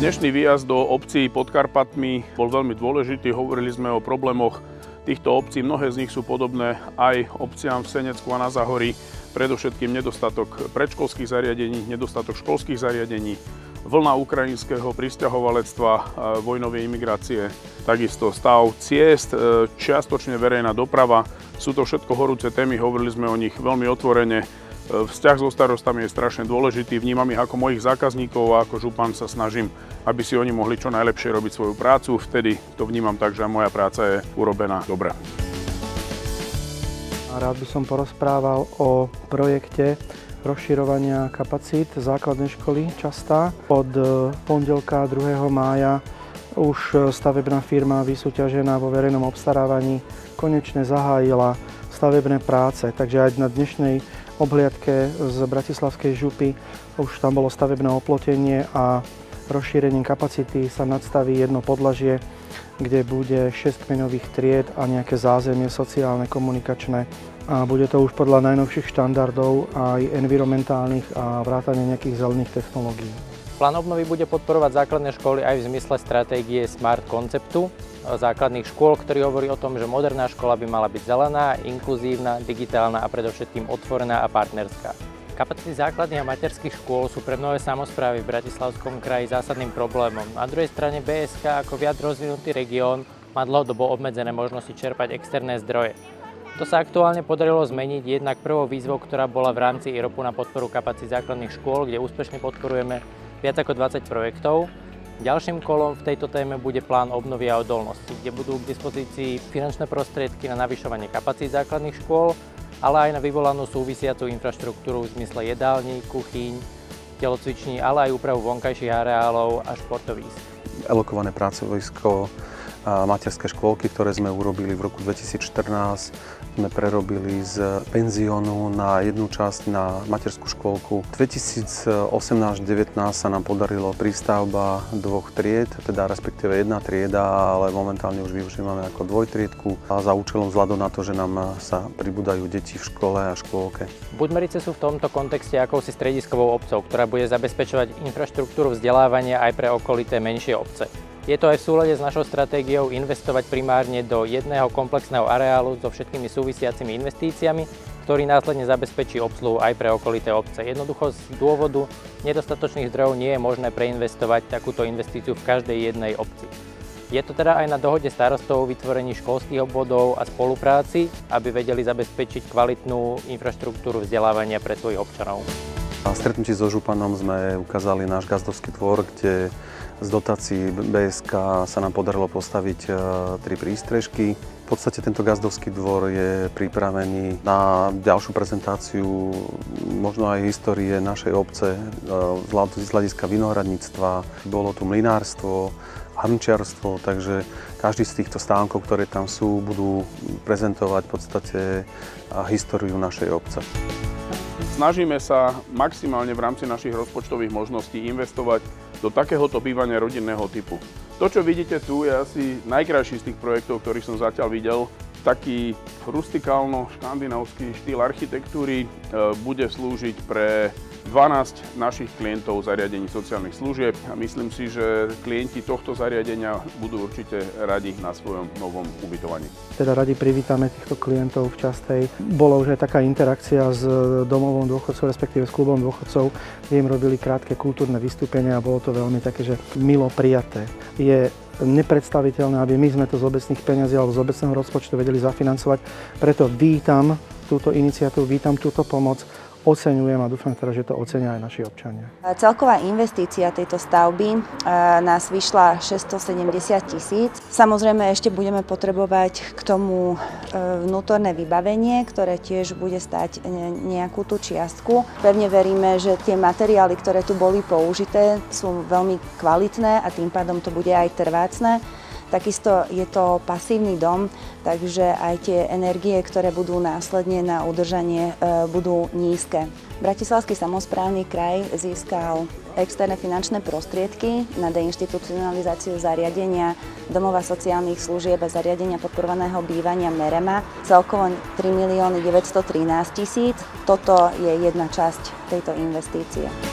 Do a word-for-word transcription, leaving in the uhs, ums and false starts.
Dnešný výjazd do obcí pod Karpatmi bol veľmi dôležitý. Hovorili sme o problémoch týchto obcí. Mnohé z nich sú podobné aj obciam v Senecku a na Záhorí. Predovšetkým nedostatok predškolských zariadení, nedostatok školských zariadení, vlna ukrajinského prisťahovalectva, vojnovej imigrácie, takisto stav ciest, čiastočne verejná doprava. Sú to všetko horúce témy, hovorili sme o nich veľmi otvorene. Vzťah so starostami je strašne dôležitý, vnímam ich ako mojich zákazníkov a ako župan sa snažím, aby si oni mohli čo najlepšie robiť svoju prácu. Vtedy to vnímam tak, že moja práca je urobená dobre. Rád by som porozprával o projekte rozširovania kapacít základnej školy Častá. Od pondelka druhého mája už stavebná firma vysúťažená vo verejnom obstarávaní konečne zahájila stavebné práce, takže aj na dnešnej obhliadke z Bratislavskej župy už tam bolo stavebné oplotenie a rozšírením kapacity sa nadstaví jedno podlažie, kde bude šesť kmeňových tried a nejaké zázemie sociálne, komunikačné. A bude to už podľa najnovších štandardov aj environmentálnych a vrátane nejakých zelených technológií. Plán obnovy bude podporovať základné školy aj v zmysle stratégie Smart konceptu základných škôl, ktorý hovorí o tom, že moderná škola by mala byť zelená, inkluzívna, digitálna a predovšetkým otvorená a partnerská. Kapacity základných a materských škôl sú pre mnohé samosprávy v Bratislavskom kraji zásadným problémom. Na druhej strane bé es ká ako viac rozvinutý región má dlhodobo obmedzené možnosti čerpať externé zdroje. To sa aktuálne podarilo zmeniť jednak prvou výzvou, ktorá bola v rámci í ropu na podporu kapacít základných škôl, kde úspešne podporujeme viac ako dvadsať projektov. Ďalším kolom v tejto téme bude plán obnovy a odolnosti, kde budú k dispozícii finančné prostriedky na navyšovanie kapacít základných škôl, ale aj na vyvolanú súvisiacu infraštruktúru v zmysle jedální, kuchyň, telocviční, ale aj úpravu vonkajších areálov a športovísk. Elokované pracovisko materské škôlky, ktoré sme urobili v roku dvetisícštrnásť, sme prerobili z penziónu na jednu časť na materskú škôlku. dvetisícosemnásť devätnásť sa nám podarilo prístavba dvoch tried, teda respektíve jedna trieda, ale momentálne už využívame ako dvojtriedku a za účelom vzhľadom na to, že nám sa pribúdajú deti v škole a škôlke. Budmerice sú v tomto kontexte akousi strediskovou obcou, ktorá bude zabezpečovať infraštruktúru vzdelávania aj pre okolité menšie obce. Je to aj v súlade s našou stratégiou investovať primárne do jedného komplexného areálu so všetkými súvisiacimi investíciami, ktorý následne zabezpečí obsluhu aj pre okolité obce. Jednoducho z dôvodu nedostatočných zdrojov nie je možné preinvestovať takúto investíciu v každej jednej obci. Je to teda aj na dohode starostov o vytvorení školských obvodov a spolupráci, aby vedeli zabezpečiť kvalitnú infraštruktúru vzdelávania pre svojich občanov. Na stretnutí so županom sme ukázali náš gazdovský dvor, kde z dotácií bé es ká sa nám podarilo postaviť tri prístrežky. V podstate tento gazdovský dvor je pripravený na ďalšiu prezentáciu možno aj histórie našej obce z hľadiska vinohradníctva. Bolo tu mlynárstvo, hrnčiarstvo, takže každý z týchto stánkov, ktoré tam sú, budú prezentovať v podstate históriu našej obce. Snažíme sa maximálne v rámci našich rozpočtových možností investovať do takéhoto bývania rodinného typu. To, čo vidíte tu, je asi najkrajší z tých projektov, ktorých som zatiaľ videl. Taký rustikálno-škandinávsky štýl architektúry bude slúžiť pre dvanásť našich klientov zariadení sociálnych služieb a myslím si, že klienti tohto zariadenia budú určite radi na svojom novom ubytovaní. Teda radi privítame týchto klientov v Častej. Bola už aj taká interakcia s domovom dôchodcov, respektíve s klubom dôchodcov, kde im robili krátke kultúrne vystúpenia a bolo to veľmi také, že milo prijaté. Je nepredstaviteľné, aby my sme to z obecných peňazí alebo z obecného rozpočtu vedeli zafinancovať. Preto vítam túto iniciatívu, vítam túto pomoc. Oceňujem a dúfam teda, že to ocenia aj naši občania. Celková investícia tejto stavby nás vyšla šesťstosedemdesiat tisíc. Samozrejme ešte budeme potrebovať k tomu vnútorné vybavenie, ktoré tiež bude stáť nejakú tú čiastku. Pevne veríme, že tie materiály, ktoré tu boli použité, sú veľmi kvalitné a tým pádom to bude aj trvácne. Takisto je to pasívny dom, takže aj tie energie, ktoré budú následne na udržanie, budú nízke. Bratislavský samosprávny kraj získal externé finančné prostriedky na deinštitucionalizáciu zariadenia domova sociálnych služieb a zariadenia podporovaného bývania Merema celkovo tri milióny deväťstotrinásť tisíc. Toto je jedna časť tejto investície.